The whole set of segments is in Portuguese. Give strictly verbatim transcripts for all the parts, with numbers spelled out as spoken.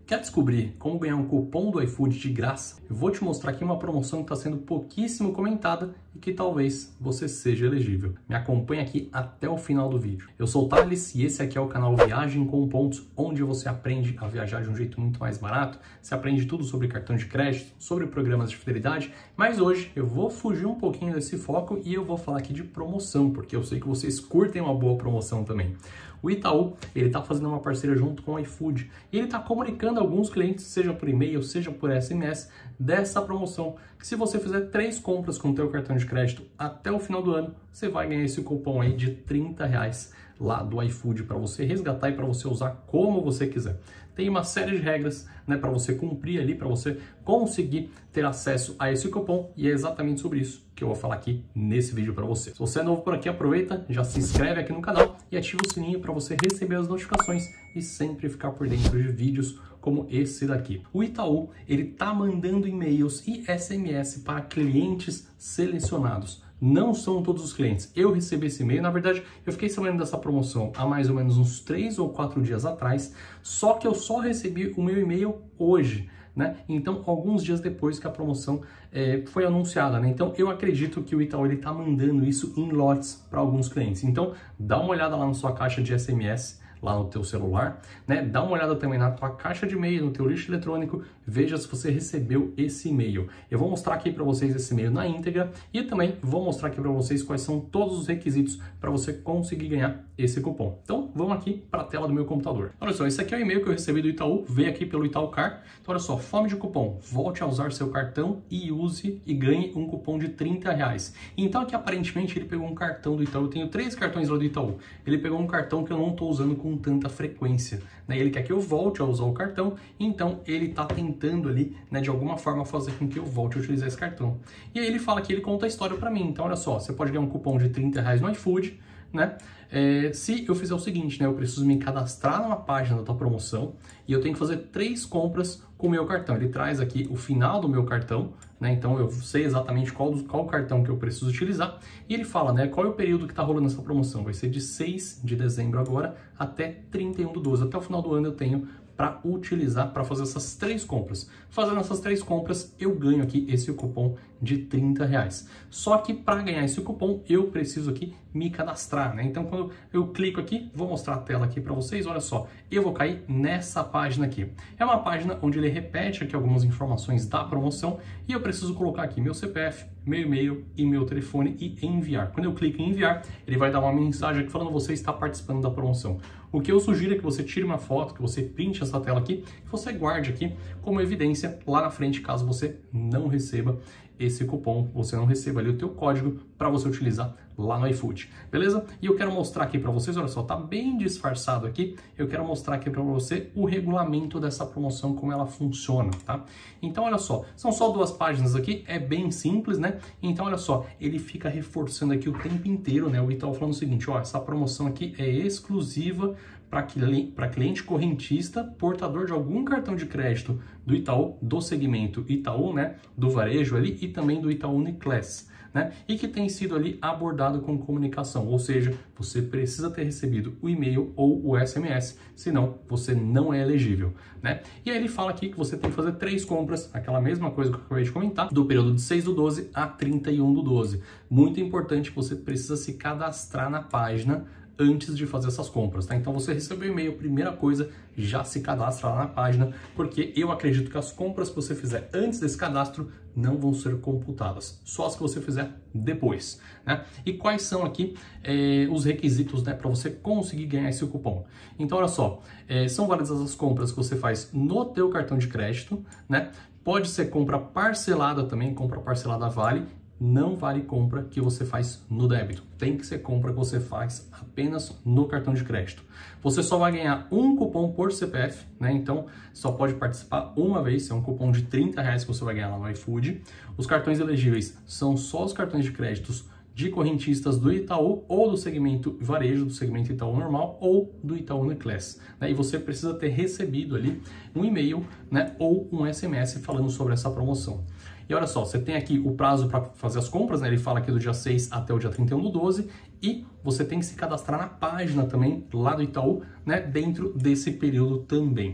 Quer descobrir como ganhar um cupom do iFood de graça? Eu vou te mostrar aqui uma promoção que está sendo pouquíssimo comentada e que talvez você seja elegível. Me acompanhe aqui até o final do vídeo. Eu sou o Thales e esse aqui é o canal Viagem com Pontos, onde você aprende a viajar de um jeito muito mais barato. Você aprende tudo sobre cartão de crédito, sobre programas de fidelidade, mas hoje eu vou fugir um pouquinho desse foco e eu vou falar aqui de promoção, porque eu sei que vocês curtem uma boa promoção também. O Itaú, ele está fazendo uma parceria junto com o iFood e ele está comunicando a alguns clientes, seja por e-mail, seja por S M S, dessa promoção, que se você fizer três compras com o teu cartão de crédito até o final do ano, você vai ganhar esse cupom aí de trinta reais lá do iFood para você resgatar e para você usar como você quiser. Tem uma série de regras, né, para você cumprir ali, para você conseguir ter acesso a esse cupom, e é exatamente sobre isso que eu vou falar aqui nesse vídeo para você. Se você é novo por aqui, aproveita, já se inscreve aqui no canal e ativa o sininho para você receber as notificações e sempre ficar por dentro de vídeos como esse daqui. O Itaú, ele tá mandando e-mails e S M S para clientes selecionados. Não são todos os clientes. Eu recebi esse e-mail, na verdade, eu fiquei sabendo dessa promoção há mais ou menos uns três ou quatro dias atrás, só que eu só recebi o meu e-mail hoje, né? Então, alguns dias depois que a promoção é, foi anunciada, né? Então, eu acredito que o Itaú, ele tá mandando isso em lotes para alguns clientes. Então, dá uma olhada lá na sua caixa de S M S, lá no teu celular, né? Dá uma olhada também na tua caixa de e-mail, no teu lixo eletrônico, veja se você recebeu esse e-mail. Eu vou mostrar aqui para vocês esse e-mail na íntegra e também vou mostrar aqui para vocês quais são todos os requisitos para você conseguir ganhar esse cupom. Então, vamos aqui para a tela do meu computador. Olha só, esse aqui é o e-mail que eu recebi do Itaú, veio aqui pelo Itaú Car. Então, olha só, fome de cupom, volte a usar seu cartão e use e ganhe um cupom de trinta reais. Então, aqui aparentemente ele pegou um cartão do Itaú, eu tenho três cartões lá do Itaú. Ele pegou um cartão que eu não estou usando com com tanta frequência, né? Ele quer que eu volte a usar o cartão, então ele está tentando ali, né, de alguma forma fazer com que eu volte a utilizar esse cartão. E aí ele fala que ele conta a história para mim. Então olha só, você pode ganhar um cupom de trinta reais no iFood, né? É, se eu fizer o seguinte, né, eu preciso me cadastrar numa página da tua promoção e eu tenho que fazer três compras com o meu cartão. Ele traz aqui o final do meu cartão, né? Então eu sei exatamente qual, qual cartão que eu preciso utilizar e ele fala, né, qual é o período que está rolando essa promoção. Vai ser de seis de dezembro agora até trinta e um do doze. Até o final do ano eu tenho para utilizar, para fazer essas três compras. Fazendo essas três compras, eu ganho aqui esse cupom de trinta reais. Só que para ganhar esse cupom, eu preciso aqui me cadastrar, né? Então, quando eu clico aqui, vou mostrar a tela aqui para vocês, olha só, eu vou cair nessa página aqui. É uma página onde ele repete aqui algumas informações da promoção e eu preciso colocar aqui meu C P F, meu e-mail e meu telefone e enviar. Quando eu clico em enviar, ele vai dar uma mensagem aqui falando que você está participando da promoção. O que eu sugiro é que você tire uma foto, que você printe essa tela aqui, que você guarde aqui como evidência lá na frente, caso você não receba esse cupom, você não receba ali o teu código para você utilizar lá no iFood, beleza? E eu quero mostrar aqui para vocês, olha só, tá bem disfarçado aqui, eu quero mostrar aqui para você o regulamento dessa promoção, como ela funciona, tá? Então, olha só, são só duas páginas aqui, é bem simples, né? Então, olha só, ele fica reforçando aqui o tempo inteiro, né? O Itaú falando o seguinte, ó, essa promoção aqui é exclusiva para cliente correntista, portador de algum cartão de crédito do Itaú, do segmento Itaú, né, do varejo ali, e também do Itaú Uniclass, né, e que tem sido ali abordado com comunicação, ou seja, você precisa ter recebido o e-mail ou o S M S, senão você não é elegível, né. E aí ele fala aqui que você tem que fazer três compras, aquela mesma coisa que eu acabei de comentar, do período de seis do doze a trinta e um do doze. Muito importante, você precisa se cadastrar na página antes de fazer essas compras, tá? Então você recebeu o e-mail, primeira coisa, já se cadastra lá na página, porque eu acredito que as compras que você fizer antes desse cadastro não vão ser computadas, só as que você fizer depois, né? E quais são aqui eh, os requisitos, né, para você conseguir ganhar esse cupom? Então, olha só, eh, são válidas as compras que você faz no teu cartão de crédito, né? Pode ser compra parcelada também, compra parcelada vale. Não vale compra que você faz no débito. Tem que ser compra que você faz apenas no cartão de crédito. Você só vai ganhar um cupom por C P F, né? Então, só pode participar uma vez. É um cupom de trinta reais que você vai ganhar lá no iFood. Os cartões elegíveis são só os cartões de créditos de correntistas do Itaú ou do segmento varejo, do segmento Itaú normal ou do Itaú Uniclass, né? E você precisa ter recebido ali um e-mail, né, ou um S M S falando sobre essa promoção. E olha só, você tem aqui o prazo para fazer as compras, né? Ele fala aqui do dia seis até o dia trinta e um do doze, e você tem que se cadastrar na página também, lá do Itaú, né? Dentro desse período também.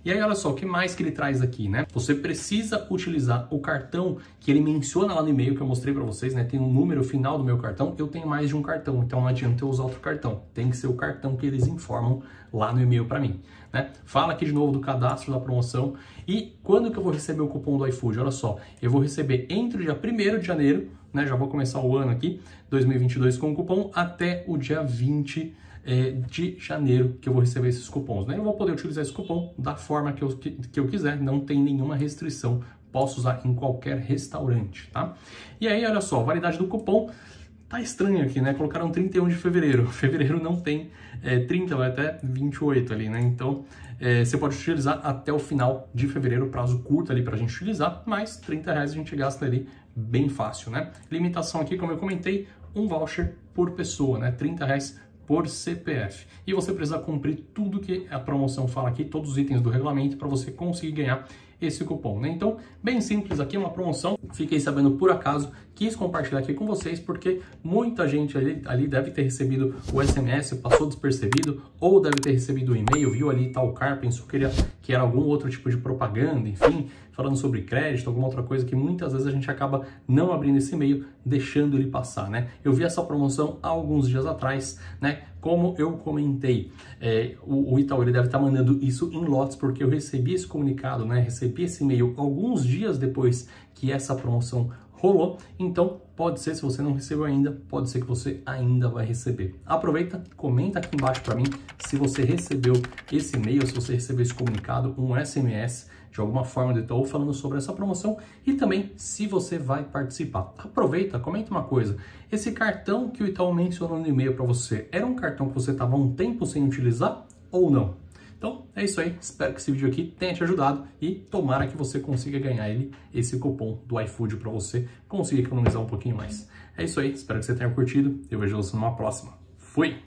E aí, olha só, o que mais que ele traz aqui, né? Você precisa utilizar o cartão que ele menciona lá no e-mail que eu mostrei para vocês, né? Tem um número final do meu cartão, eu tenho mais de um cartão, então não adianta eu usar outro cartão. Tem que ser o cartão que eles informam lá no e-mail para mim, né? Fala aqui de novo do cadastro da promoção e quando que eu vou receber o cupom do iFood? Olha só, eu vou receber entre o dia primeiro de janeiro, né? Já vou começar o ano aqui, dois mil e vinte e dois com o cupom, até o dia vinte de janeiro que eu vou receber esses cupons, né? Eu vou poder utilizar esse cupom da forma que eu, que, que eu quiser, não tem nenhuma restrição, posso usar em qualquer restaurante, tá? E aí, olha só, a validade do cupom tá estranho aqui, né? Colocaram trinta e um de fevereiro, fevereiro não tem é, trinta, vai até vinte e oito ali, né? Então, é, você pode utilizar até o final de fevereiro, prazo curto ali pra gente utilizar, mas trinta reais a gente gasta ali bem fácil, né? Limitação aqui, como eu comentei, um voucher por pessoa, né? trinta reais por C P F. E você precisa cumprir tudo que a promoção fala aqui, todos os itens do regulamento, para você conseguir ganhar esse cupom, né? Então, bem simples aqui, uma promoção. Fiquei sabendo por acaso, quis compartilhar aqui com vocês, porque muita gente ali, ali deve ter recebido o S M S, passou despercebido, ou deve ter recebido o e-mail, viu ali tal car, pensou que, ele, que era algum outro tipo de propaganda, enfim, falando sobre crédito, alguma outra coisa que muitas vezes a gente acaba não abrindo esse e-mail, deixando ele passar, né? Eu vi essa promoção há alguns dias atrás, né? Como eu comentei, é, o, o Itaú ele deve estar mandando isso em lotes, porque eu recebi esse comunicado, né? Recebi esse e-mail alguns dias depois que essa promoção rolou, então pode ser, se você não recebeu ainda, pode ser que você ainda vai receber. Aproveita, comenta aqui embaixo para mim se você recebeu esse e-mail, se você recebeu esse comunicado, um S M S de alguma forma do Itaú falando sobre essa promoção e também se você vai participar. Aproveita, comenta uma coisa, esse cartão que o Itaú mencionou no e-mail para você, era um cartão que você estava um tempo sem utilizar ou não? Então, é isso aí. Espero que esse vídeo aqui tenha te ajudado e tomara que você consiga ganhar ele, esse cupom do iFood para você conseguir economizar um pouquinho mais. É isso aí. Espero que você tenha curtido. Eu vejo você numa próxima. Fui!